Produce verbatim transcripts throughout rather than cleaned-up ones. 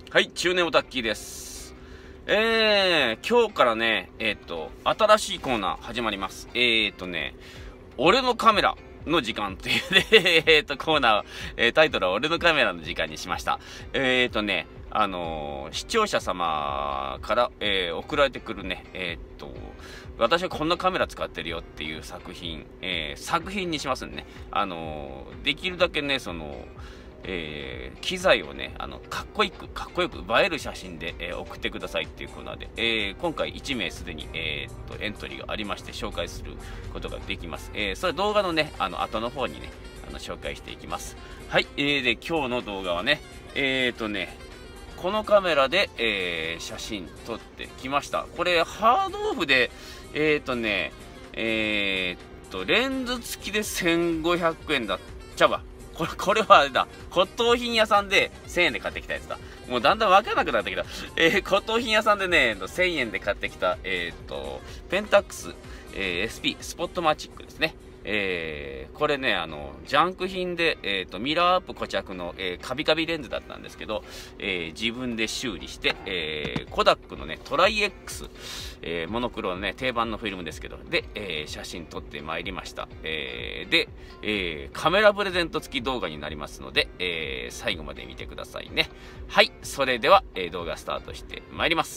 はい、中年オタッキーです。えー、今日からね、えっと、新しいコーナー始まります。えーっとね、俺のカメラの時間っていうね、えーっと、コーナー、えー、タイトルは俺のカメラの時間にしました。えーっとね、あのー、視聴者様から、えー、送られてくるね、えーっと、私はこんなカメラ使ってるよっていう作品、えー、作品にしますんでね。あのー、できるだけね、その、えー、機材をね、あの、かっこよく、かっこよく映える写真で、えー、送ってくださいっていうコーナーで、えー、今回いち名すでに、えー、っと、エントリーがありまして、紹介することができます。えー、それ動画のね、あの、後の方にね、あの、紹介していきます。はい、えー、で、今日の動画はね、えー、っとね、このカメラで、えー、写真撮ってきました。これ、ハードオフで、えー、っとね、えー、っと、レンズ付きでせんごひゃくえんだっちゃうわ。これ、これはあれだ。骨董品屋さんでせんえんで買ってきたやつだ。もうだんだんわからなくなってきた。えー、骨董品屋さんでね、せんえんで買ってきた、えー、っと、ペンタックス、えー、エスピー、スポットマチックですね。えー、これね、あの、ジャンク品で、えっと、ミラーアップ固着の、えー、カビカビレンズだったんですけど、えー、自分で修理して、えー、コダックのね、トライ X、えー、モノクロのね、定番のフィルムですけど、で、えー、写真撮ってまいりました。えー、で、えー、カメラプレゼント付き動画になりますので、えー、最後まで見てくださいね。はい、それでは、えー、動画スタートしてまいります。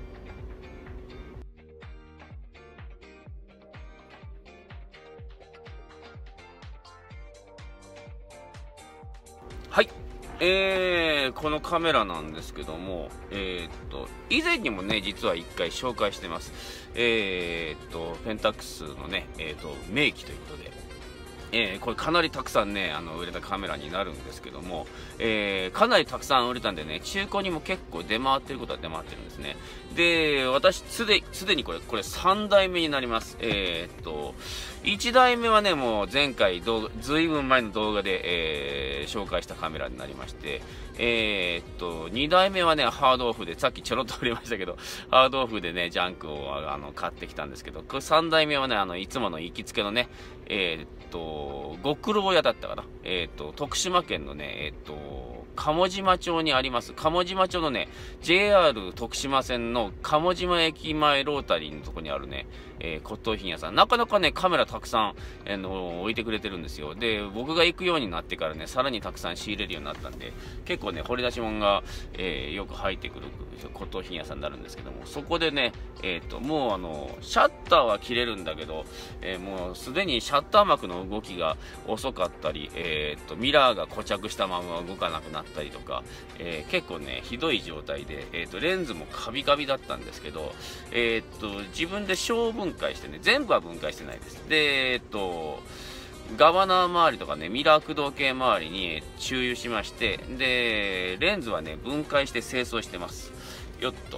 はい。えー、このカメラなんですけども、えー、っと、以前にもね、実は一回紹介してます。えー、っと、ペンタックスのね、えー、っと、名機ということで、えー、これかなりたくさんね、あの、売れたカメラになるんですけども、えー、かなりたくさん売れたんでね、中古にも結構出回ってることは出回ってるんですね。で、私、すで、すでにこれ、これさんだいめになります。えー、っと、いちだいめはね、もう前回動画、ずいぶん前の動画で、えー、紹介したカメラになりまして、えー、っと、にだいめはね、ハードオフで、さっきちょろっと触れましたけど、ハードオフでね、ジャンクをあの買ってきたんですけど、これさんだいめはね、あの、いつもの行きつけのね、えー、っと、極老屋だったかな。えー、っと、徳島県のね、えー、っと、鴨島町にあります、鴨島町のね、ジェイアール 徳島線の鴨島駅前ロータリーのとこにあるね、えー、骨董品屋さん。なかなかね、カメラたくさん、あの置いてくれてるんですよ。で、僕が行くようになってからね、さらにたくさん仕入れるようになったんで、結構ね、掘り出し物が、えー、よく入ってくる骨董品屋さんになるんですけども、そこでね、えっと、もうあの、シャッターは切れるんだけど、えー、もうすでにシャッター幕の動きが遅かったり、えっと、ミラーが固着したまま動かなくなったりとか、えー、結構ね、ひどい状態で、えっと、レンズもカビカビだったんですけど、えっと、自分で小分解してね、全部は分解してないです。で、えっと、ガバナー周りとかね、ミラー駆動系周りに注油しまして、で、レンズはね、分解して清掃してます。よっと。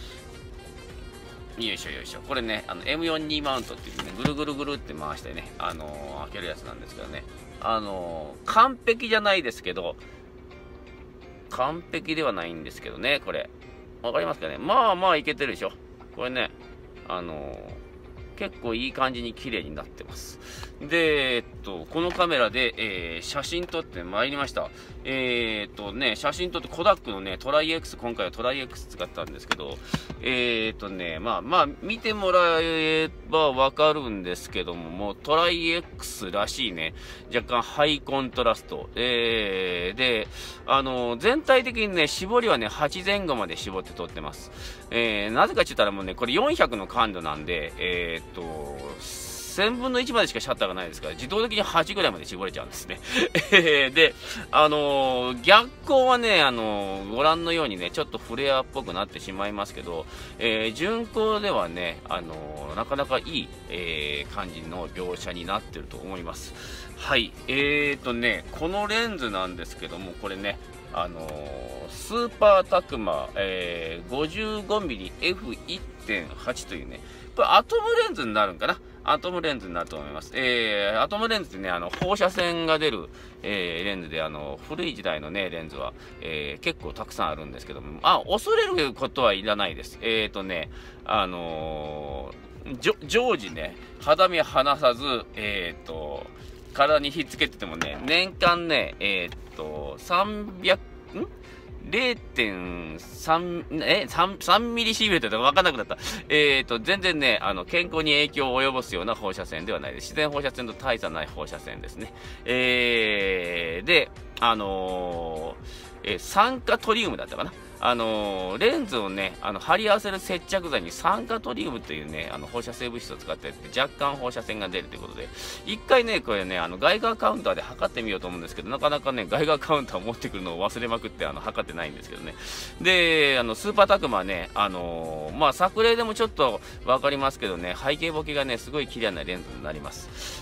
よいしょよいしょ。これね、あの エムよんじゅうに マウントっていうね、ぐるぐるぐるって回してね、あのー、開けるやつなんですけどね。あのー、完璧じゃないですけど、完璧ではないんですけどね、これ。わかりますかね。まあまあいけてるでしょ。これね、あのー、結構いい感じに綺麗になってます。で、えっと、このカメラで、えー、写真撮ってまいりました。えー、っとね、写真撮ってコダックのね、トライ X、今回はトライ X 使ったんですけど、えー、っとね、まあまあ、見てもらえばわかるんですけども、もうトライ X らしいね、若干ハイコントラスト。えー、で、あの、全体的にね、絞りはね、はち前後まで絞って撮ってます。えー、なぜかって言ったらもうね、これよんひゃくの感度なんで、えー、っと、せんぶんのいちまでしかシャッターがないですから、自動的にはちぐらいまで絞れちゃうんですね。で、あのー、逆光はね、あのー、ご覧のようにね、ちょっとフレアっぽくなってしまいますけど、えー、順光ではね、あのー、なかなかいい、えー、感じの描写になってると思います。はい。えーとね、このレンズなんですけども、これね、あのー、スーパータクマ、えー、ごじゅうごミリエフいってんはち というね、これアトムレンズになるんかな。アトムレンズになると思います。えー、アトムレンズってね、あの、放射線が出る、えー、レンズで、あの、古い時代のね、レンズは、えー、結構たくさんあるんですけども、あ、恐れることはいらないです。えーとね、あのー、常時ね、肌身離さず、えーと、体にひっつけててもね、年間ね、えーと、さんびゃく、んれいてんさん、え、3、さんミリシーベルトとかわかんなくなった。えっと、全然ね、あの、健康に影響を及ぼすような放射線ではないです。自然放射線と大差ない放射線ですね。えー、で、あのー、えー、酸化トリウムだったかな。あのー、レンズをね、あの、貼り合わせる接着剤に酸化トリウムというね、あの、放射性物質を使ってって若干放射線が出るということで、一回ね、これね、あの、ガイガーカウンターで測ってみようと思うんですけど、なかなかね、ガイガーカウンターを持ってくるのを忘れまくって、あの、測ってないんですけどね。で、あの、スーパータクマはね、あのー、まあ、作例でもちょっとわかりますけどね、背景ボケがね、すごい綺麗なレンズになります。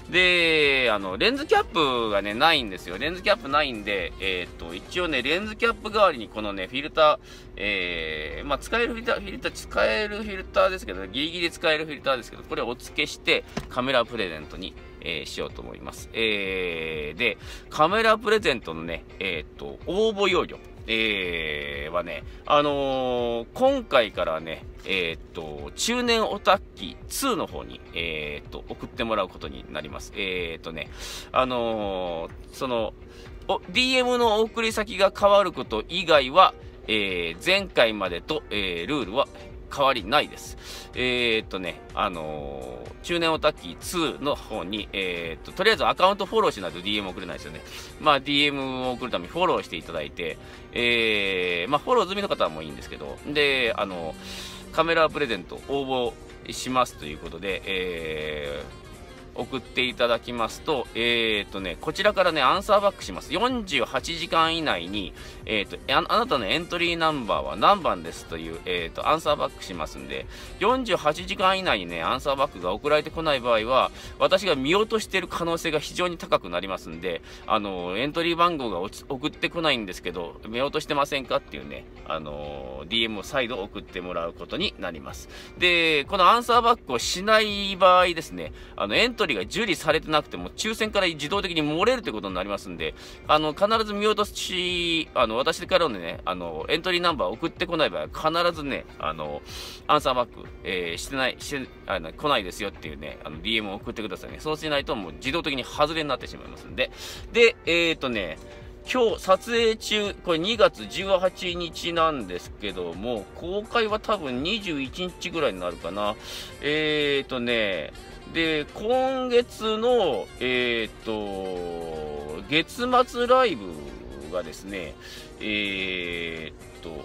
で、あの、レンズキャップがね、ないんですよ。レンズキャップないんで、えー、っと、一応ね、レンズキャップ代わりにこのね、フィルター、えー、まあ、使えるフィルター、フィルター、使えるフィルターですけど、ギリギリ使えるフィルターですけど、これをお付けして、カメラプレゼントに、えー、しようと思います。えー、で、カメラプレゼントのね、えー、っと、応募要領。えー、はね、あのー、今回からね、えー、っと、中年オタッキーの方に、えー、っと、送ってもらうことになります。えー、っとね、あのー、その、お ディーエム の送り先が変わること以外は、えー、前回までと、えー、ルールは変わりないです。えー、っとね、あのー、中年オタッキーツーの方に、えー、っと、とりあえずアカウントフォローしないと ディーエム 送れないですよね。まあ、ディーエム を送るためにフォローしていただいて、えー、まあ、フォロー済みの方はもういいんですけど、で、あの、カメラプレゼント応募しますということで、えー、送っていただきますと、えーとね、こちらからね、アンサーバックします。よんじゅうはちじかん以内に、えーと、あ、あなたのエントリーナンバーは何番ですという、えーと、アンサーバックしますんで、よんじゅうはちじかん以内にね、アンサーバックが送られてこない場合は、私が見落としている可能性が非常に高くなりますんで、あの、エントリー番号が送ってこないんですけど、見落としてませんかっていうね、あの、ディーエム を再度送ってもらうことになります。で、このアンサーバックをしない場合ですね、あの、エントリーが受理されてなくても抽選から自動的に漏れるということになりますんで、あの必ず見落とし、あの私からのね、あのエントリーナンバーを送ってこない場合は必ずね、あのアンサーバック、えー、してないしてあの来ないですよっていうね、あの ディーエム を送ってくださいね。そうしないともう自動的に外れになってしまいますんで、で、えっとね。今日撮影中、これにがつじゅうはちにちなんですけども、公開は多分にじゅういちにちぐらいになるかな。えーとね、で、今月の、えーと、月末ライブがですね、えーと、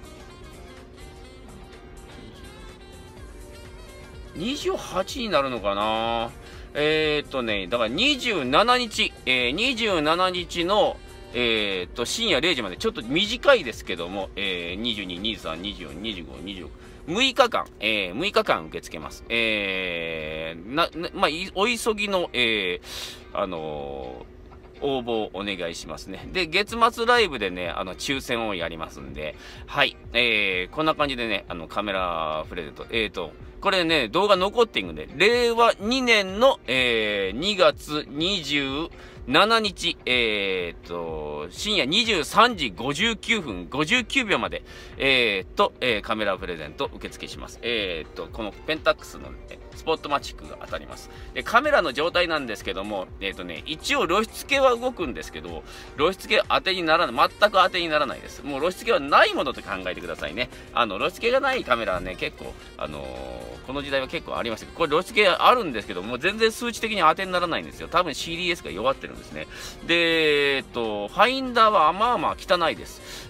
にじゅうはちになるのかな。えーとね、だからにじゅうしちにち、えー、にじゅうしちにちの、えー、と深夜れいじまでちょっと短いですけども、えー、にじゅうに、にじゅうさん、にじゅうよん、にじゅうご、にじゅうろく、むいかかん、えー、むいかかん受け付けます。えー、な、なまあ、お急ぎの、えー、あのー応募お願いしますね。で、月末ライブでね、あの、抽選をやりますんで、はい、えー、こんな感じでね、あの、カメラプレゼント、えーと、これね、動画残っているんで、れいわにねんの、えー、にがつにじゅうしちにち、えーと、深夜にじゅうさんじごじゅうきゅうふんごじゅうきゅうびょうまで、えーと、えー、カメラプレゼント受付します。えーと、このペンタックスの、ね、スポットマチックが当たります。で、カメラの状態なんですけども、えーとね、一応露出系は動くんですけど、露出系は当てにならない、全く当てにならないです。もう露出系はないものと考えてくださいね。あの、露出系がないカメラはね、結構、あのー、この時代は結構ありましたけど、これ露出系あるんですけど、もう全然数値的に当てにならないんですよ。多分 シーディーエス が弱ってるんですね。で、えっと、ファインダーはまあまあ汚いです。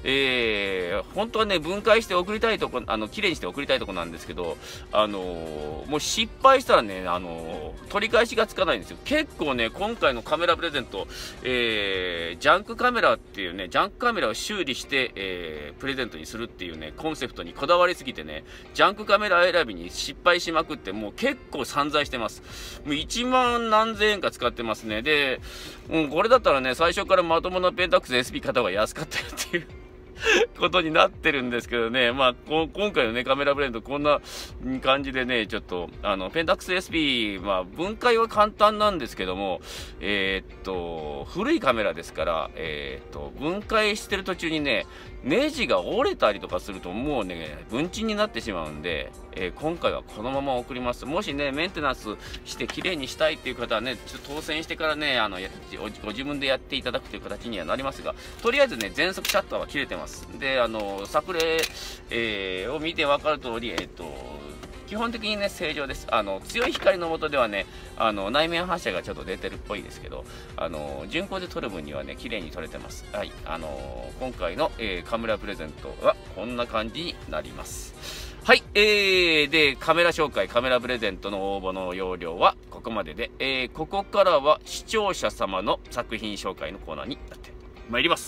えー、本当はね、分解して送りたいとこ、あの、綺麗にして送りたいとこなんですけど、あのー、もう失敗したらね、あのー、取り返しがつかないんですよ。結構ね、今回のカメラプレゼント、えー、ジャンクカメラっていうね、ジャンクカメラを修理して、えー、プレゼントにするっていうね、コンセプトにこだわりすぎてね、ジャンクカメラ選びに失敗しまくって、もう結構散財してます。もういちまんなんぜんえんか使ってますね。で、うん、これだったらね、最初からまともなペンタックス エスピー 買った方が安かったよっていうことになってるんですけどね、まあ、こ今回のね、カメラブレンドこんな感じでね、ちょっと、あの、ペンタックス エスピー、まあ、分解は簡単なんですけども、えー、っと、古いカメラですから、えー、っと、分解してる途中にね、ネジが折れたりとかするともうね、分鎮になってしまうんで、えー、今回はこのまま送ります。もしね、メンテナンスして綺麗にしたいっていう方はね、ちょっと当選してからね、あの、ご自分でやっていただくという形にはなりますが、とりあえずね、全速シャッターは切れてます。 。で、あの、作例、えーを見て分かる通り、えっと、基本的にね、正常です。あの、強い光の下ではね、あの、内面反射がちょっと出てるっぽいですけど、あの、順光で撮る分にはね、綺麗に撮れてます。はい。あの、今回の、えーカメラプレゼントはこんな感じになります。はい。えー、で、カメラ紹介、カメラプレゼントの応募の要領はここまでで、えーここからは視聴者様の作品紹介のコーナーになってまいります。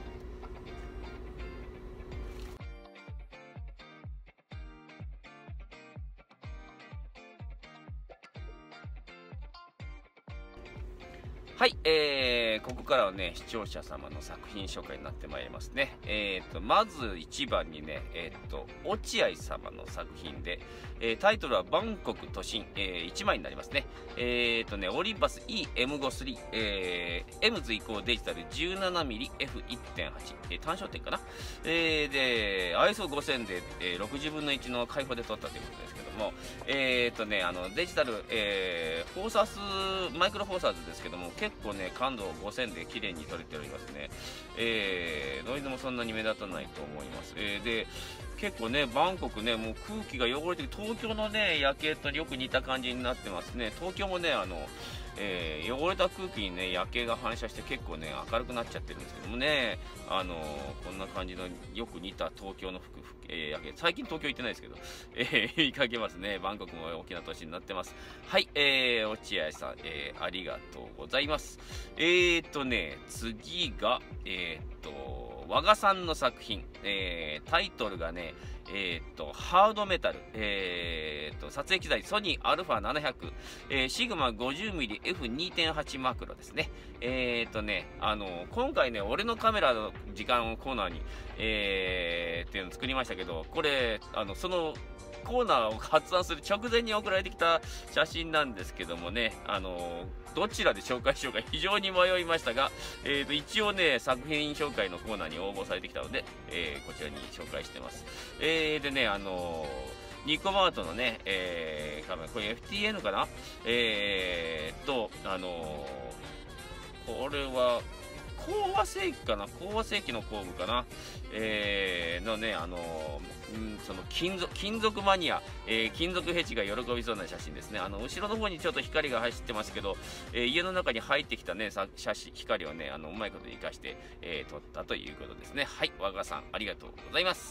はい、えー、ここからはね、視聴者様の作品紹介になってまいりますね。えーと、まずいちばんにね、えーと、落合様の作品で、えー、タイトルはバンコク都心、えー、いちまいになりますね。えーとね、オリンパス イーエムごスリー、えー、エムズ 移行デジタル じゅうななミリエフいってんはち、えー、単焦点かな。えー、で、アイエスオーごせん で、えー、ろくじゅうぶんのいちの開放で撮ったということですけども、えーとね、あの、デジタル、えー、フォーサース、マイクロフォーサーズですけども、結構ね、感度ごせんで綺麗に撮れておりますね。えー、ノイズもそんなに目立たないと思います。えー、で、結構ね、バンコクね、もう空気が汚れて、東京のね、夜景とよく似た感じになってますね。東京もね、あの、えー、汚れた空気にね、夜景が反射して結構ね、明るくなっちゃってるんですけどもね、あのー、こんな感じのよく似た東京の服、えー、夜景、最近東京行ってないですけど、えー、見かけますね。バンコクも大きな都市になってます。はい、えー、落合さん、えー、ありがとうございます。えーとね、次が、えーと、和賀さんの作品、えー、タイトルがね、えー、とハードメタル、えー、と撮影機材ソニー アルファななひゃく、えー、シグマ ごじゅうミリエフにてんはち マクロですね。えー、とね、あの今回ね、俺のカメラの時間をコーナーに、えー、っていうのを作りましたけど、これあのそのコーナーを発案する直前に送られてきた写真なんですけどもね、あのどちらで紹介しようか非常に迷いましたが、えー、と一応ね、作品紹介のコーナーに応募されてきたので、えー、こちらに紹介してます。えー、でね、あのー、ニコマートのね、えー、カメラ、これ エフティーエヌ かな、えー、と、あのー、これは、講和世紀かな講和世紀の工具かな、えー、のね、あのーうん、その金属、金属マニア、えー、金属フェチが喜びそうな写真ですね。あの後ろの方にちょっと光が走ってますけど、えー、家の中に入ってきたね、写真光をね、あのうまいこと生かして、えー、撮ったということですね。はい、和賀さんありがとうございます。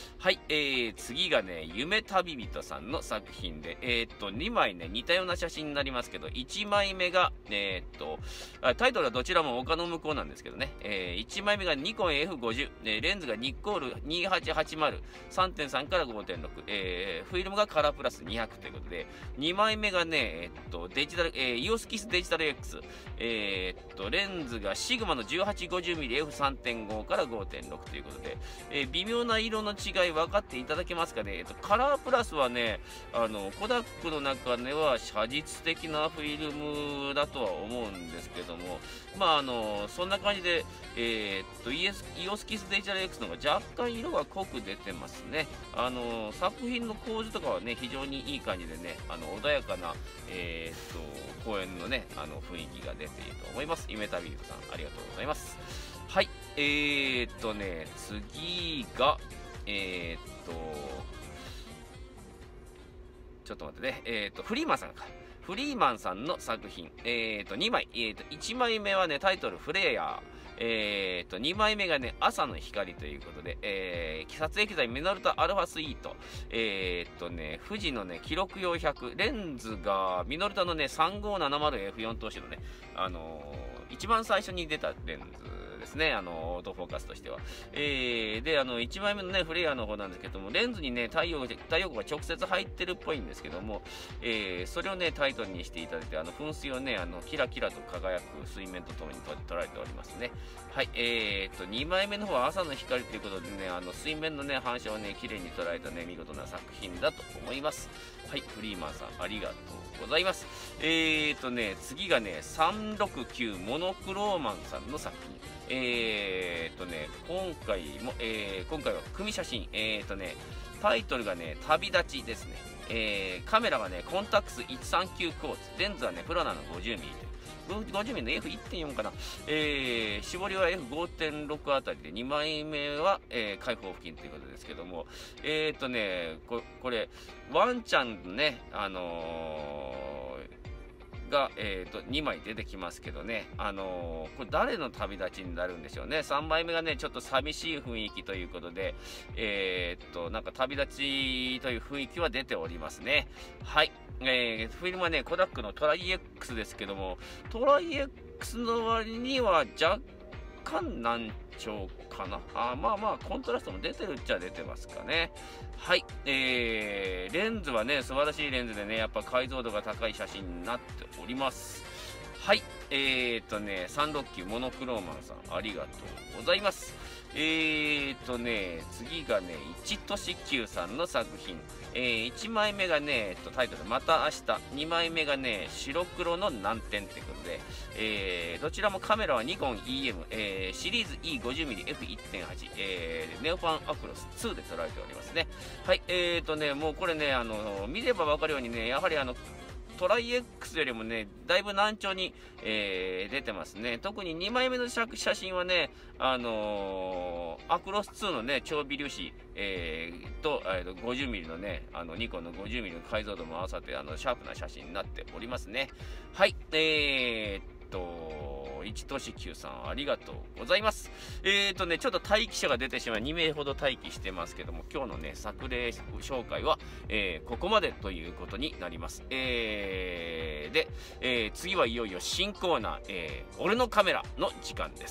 はい、えー、次がね、夢旅人さんの作品で、えー、っとにまいね、似たような写真になりますけど、いちまいめが、えー、っとタイトルはどちらも丘の向こうなんですけどね、えー、いちまいめがニコン エフごじゅう、えー、レンズがニッコールにせんはっぴゃくはちじゅう、さんてんさん から ごてんろく、えー、フィルムがカラープラスにひゃくということで、にまいめがね、えー、っとデジタル、えー、イオスキスデジタル X、えー、っとレンズがシグマの じゅうはちごじゅうミリエフさんてんご から ごてんろく ということで、えー、微妙な色の違い分かっていただけますかね。えー、っとカラープラスはね、あのコダックの中では写実的なフィルムだとは思うんですけども、まああのそんな感じで、えー、っと イオスキスデジタル X の方が若干色が濃く出てますね。あの作品の構図とかはね、非常にいい感じでね、あの穏やかな、えー、っと公園のね、あの雰囲気が出ていると思います。夢旅人さんありがとうございます。はい、えー、っとね、次がえー、っとちょっと待ってね、えー、っとフリーマンさんか。フリーマンさんの作品、えー、とにまい、えー、といちまいめはね、タイトルフレイヤー、えー、とにまいめがね、朝の光ということで、えー、撮影機材ミノルタアルファスイート、えー、とね、富士のね、記録用ひゃく、レンズがミノルタのね、さんごーななまるエフよん 投資のね、あのー、一番最初に出たレンズですね、あのオートフォーカスとしては。えー、で、あのいちまいめのね、フレイヤーの方なんですけども、レンズにね、太陽太陽光が直接入ってるっぽいんですけども、えー、それをね、タイトルにしていただいて、あの噴水をね、あのキラキラと輝く水面とともに捉えておりますね。はい、えーと、にまいめの方は朝の光ということでね、あの水面のね、反射をね、綺麗に捉えたね、見事な作品だと思います。はい、フリーマンさん、ありがとうございます。えーとね、次がね、さんろくきゅうモノクローマンさんの作品。えーとね、今回も、えー、今回は組写真、えーとね、タイトルがね、旅立ちですね。えー、カメラはね、コンタックスいちさんきゅうクォーツ、レンズはね、プラナの ごじゅうミリ という。 ごじゅうミリの エフいってんよん かな。えー、絞りは エフごてんろく あたりで、にまいめは、えー、開放付近ということですけども、えーとね、ここれ、ワンちゃんね、あのー、が、えーと、にまい出てきますけどね、あのー、これ誰の旅立ちになるんでしょうね。さんまいめがね、ちょっと寂しい雰囲気ということで、えーと、なんか旅立ちという雰囲気は出ておりますね。はい。えー、フィルムはね、コダックのトライ X ですけども、トライ X の割には若干難聴かな。あまあまあ、コントラストも出てるっちゃ出てますかね。はい。えー、レンズはね、素晴らしいレンズでね、やっぱ解像度が高い写真になっております。はい。えーとね、さんろくきゅうモノクローマンさん、ありがとうございます。えーとね、次がね、いちとしきゅうさんの作品。えー、いちまいめがね、えっと、タイトル、また明日。にまいめがね、白黒の難点ってことで、えー、どちらもカメラはニコン イーエム、えー、シリーズ イーごじゅうミリエフいってんはち、えー、ネオファンアクロスツーで捉えておりますね。はい、えーとね、もうこれね、あの、見ればわかるようにね、やはりあの、トライ X よりもね、だいぶ難聴に、えー、出てますね。特ににまいめの写真はね、あのー、アクロスツーのね、超微粒子、えー、と、えー、ごじゅうミリのね、あの、ニコンのごじゅうミリの解像度も合わさって、あの、シャープな写真になっておりますね。はい、えーっと、いちとしきゅうさんありがとうございます。えーとね、ちょっと待機者が出てしまいにめいほど待機してますけども、今日のね、作例紹介は、えー、ここまでということになります。えー、で、えー、次はいよいよ新コーナー、えー、俺のカメラの時間です。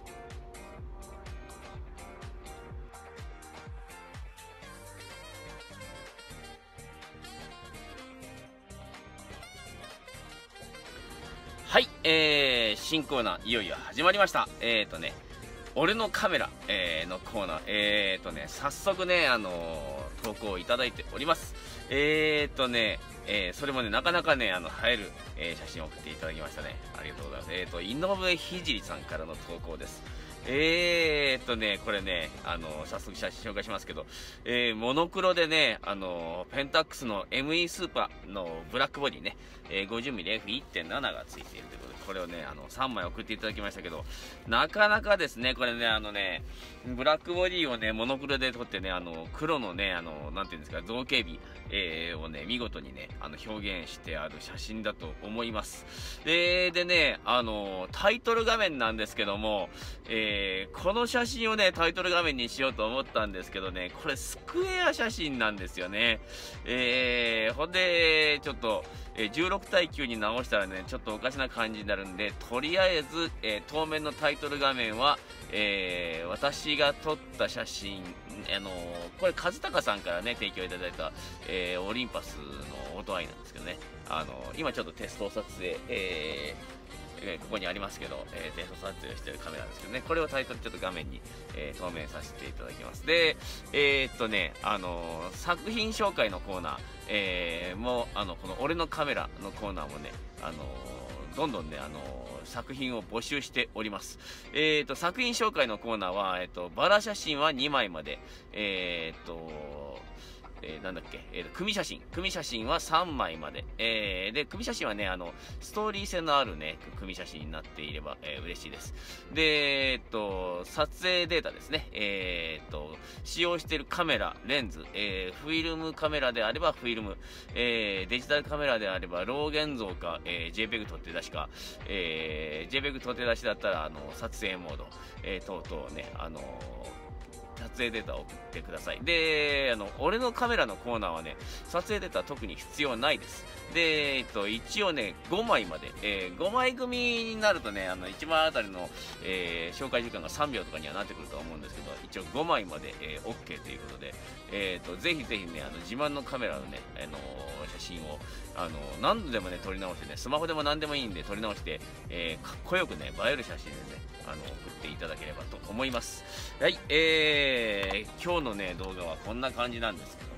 はい、えー、新コーナー、いよいよ始まりました。えーとね、俺のカメラ、えー、のコーナー、えーとね、早速ね、あのー、投稿をいただいております。えーとね、えー、それもね、なかなかね、あの、映える、えー、写真を送っていただきましたね。ありがとうございます。えーと、井上ひじりさんからの投稿です。えーっとね、これね、あのー、早速写真紹介しますけど、えー、モノクロでね、あのー、ペンタックスの エムイー スーパーのブラックボディね、えー、ごじゅうミリエフいってんなな がついているということで、これをね、あの、さんまい送っていただきましたけど、なかなかですね、これね、あのね、ブラックボディをね、モノクロで撮ってね、あの、黒のね、あの、なんていうんですか、造形美、えー、をね、見事にね、あの、表現してある写真だと思います。えー、でね、あの、タイトル画面なんですけども、えー、この写真をね、タイトル画面にしようと思ったんですけどね、これスクエア写真なんですよね。えー、ほんで、ちょっと、えー、じゅうろくたいきゅうに直したらね、ちょっとおかしな感じになるんで、とりあえず、えー、当面のタイトル画面は、えー、私が撮った写真、あのー、これ、和孝さんからね、提供いただいた、えー、オリンパスのオートアイなんですけどね、あのー、今ちょっとテスト撮影、えーえー、ここにありますけど、えー、テスト撮影してるカメラですけどね、これをタイトルちょっと画面に、えー、透明させていただきます。で、えー、っとね、あのー、作品紹介のコーナー、えー、もう、あの、この俺のカメラのコーナーもね、あのー、どんどんね、あのー、作品を募集しております。えー、っと、作品紹介のコーナーは、えー、っと、バラ写真はにまいまで、えー、っと、えー、なんだっけ、えー、組写真。組写真はさんまいまで。えー、で、組写真はね、あの、ストーリー性のあるね、組写真になっていれば、えー、嬉しいです。で、えー、っと、撮影データですね。えー、っと、使用しているカメラ、レンズ、えー、フィルムカメラであればフィルム、えー、デジタルカメラであれば、ロー現像か、えー、JPEG 撮って出しか、えー、JPEG 撮って出しだったら、あの、撮影モード、えー、等々ね、あのー、撮影データを送ってください。で、あの、俺のカメラのコーナーはね、撮影データは特に必要ないです。で、えっと、一応ね、ごまいまで、えー、ごまい組になるとね、あの、いちまいあたりの、えー、紹介時間がさんびょうとかにはなってくるとは思うんですけど、一応ごまいまで、えー、OK ということで、えっと、ぜひぜひね、あの、自慢のカメラのね、あのー、写真を、あのー、何度でもね、撮り直してね、スマホでも何でもいいんで撮り直して、えー、かっこよくね、映える写真でね、あの、送っていただければと思います。はい、えー、今日のね、動画はこんな感じなんですけども、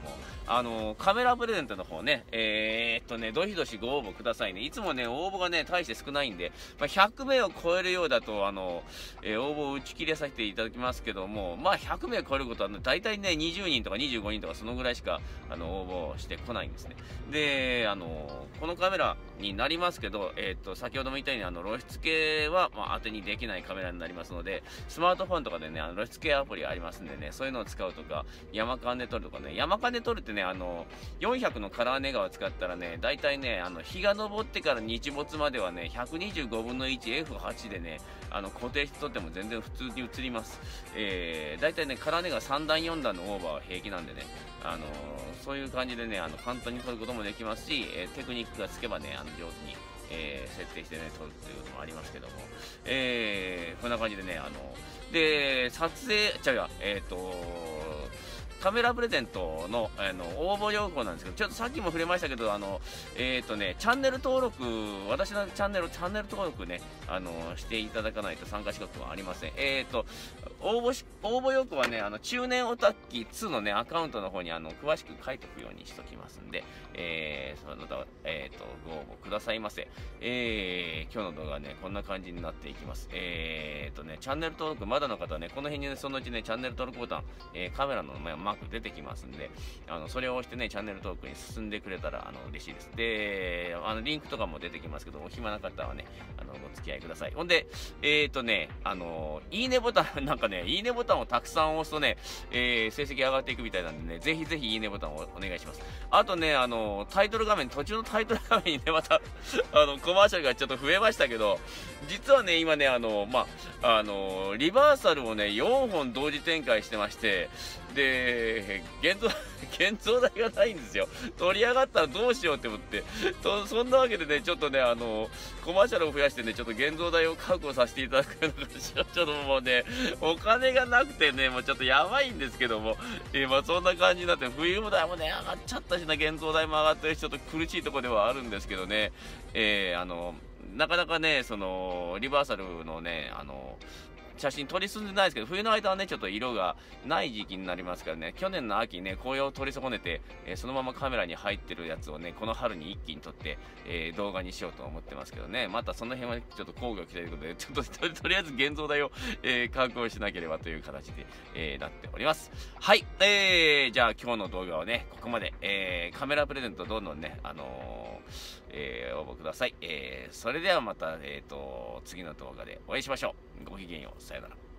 あのカメラプレゼントの方ね、えー、っとね、どひどしご応募くださいね。いつもね、応募がね、大して少ないんで、まあ、ひゃくめいを超えるようだと、あの、えー、応募を打ち切りさせていただきますけども、まあ、ひゃくめいを超えることは、ね、大体ね、にじゅうにんとかにじゅうごにんとか、そのぐらいしか、あの、応募してこないんですね。で、あの、このカメラになりますけど、えー、っと、先ほども言ったように、あの、露出系は、まあ、当てにできないカメラになりますので、スマートフォンとかでね、あの露出系アプリありますんでね、そういうのを使うとか、山間で撮るとかね、山間で撮るってね、あの、よんひゃくのカラーネガを使ったらね、大体ね、あの、日が昇ってから日没まではね、ひゃくにじゅうごぶんのいちエフはち でね、あの、固定して撮っても全然普通に映ります。えー、大体ね、カラーネガさんだんよんだんのオーバーは平気なんでね、あのー、そういう感じでね、あの、簡単に撮ることもできますし、えー、テクニックがつけばね、あの、上手に、えー、設定してね、撮るっていうのもありますけども、えー、こんな感じでね、あの、で、撮影、違うや、えっ、ー、と、カメラプレゼントの、あの応募要項なんですけど、ちょっとさっきも触れましたけど、あの、えっ、ー、とね、チャンネル登録、私のチャンネル、チャンネル登録ね、あの、していただかないと参加資格はありません。えっ、ー、と、応募し、応募要項はね、あの、中年オタッキーツーのね、アカウントの方に、あの、詳しく書いておくようにしときますんで、えー、その他、えっ、ー、と、ご応募くださいませ。えー、今日の動画はね、こんな感じになっていきます。えっ、ー、とね、チャンネル登録まだの方はね、この辺にね、そのうちね、チャンネル登録ボタン、えー、カメラの、まあマーク出てきますんで、あのそれを押してね、チャンネル登録に進んでくれたらあの嬉しいです。で、あのリンクとかも出てきますけど、お暇な方はね、あのご付き合いください。ほんで、えっ、ー、とね、あのいいねボタン、なんかね、いいねボタンをたくさん押すとね、えー、成績上がっていくみたいなんでね、ぜひぜひいいねボタンをお願いします。あとね、あのタイトル画面、途中のタイトル画面にね、またあのコマーシャルがちょっと増えましたけど、実はね、今ね、あの、まあ、あのリバーサルをね、よんほん同時展開してまして、で、現像、現像台がないんですよ。取り上がったらどうしようって思って。と、そんなわけでね、ちょっとね、あの、コマーシャルを増やしてね、ちょっと現像台を確保させていただくような形を、ちょっともうね、お金がなくてね、もうちょっとやばいんですけども、えー、まあそんな感じになって、冬代もね、上がっちゃったしな、現像台も上がってるし、ちょっと苦しいところではあるんですけどね、えー、あの、なかなかね、その、リバーサルのね、あの、写真撮り進んでないですけど、冬の間はね、ちょっと色がない時期になりますからね、去年の秋にね、紅葉を撮り損ねて、えー、そのままカメラに入ってるやつをね、この春に一気に撮って、えー、動画にしようと思ってますけどね、またその辺はちょっと工具を期待ということで、ちょっとと り, とりあえず現像台を、えー、確保しなければという形で、えー、なっております。はい、えー、じゃあ今日の動画はね、ここまで、えー、カメラプレゼントどんどんね、あのーえー、応募ください。えー、それではまた、えーと、次の動画でお会いしましょう。ごきげんよう。さよなら。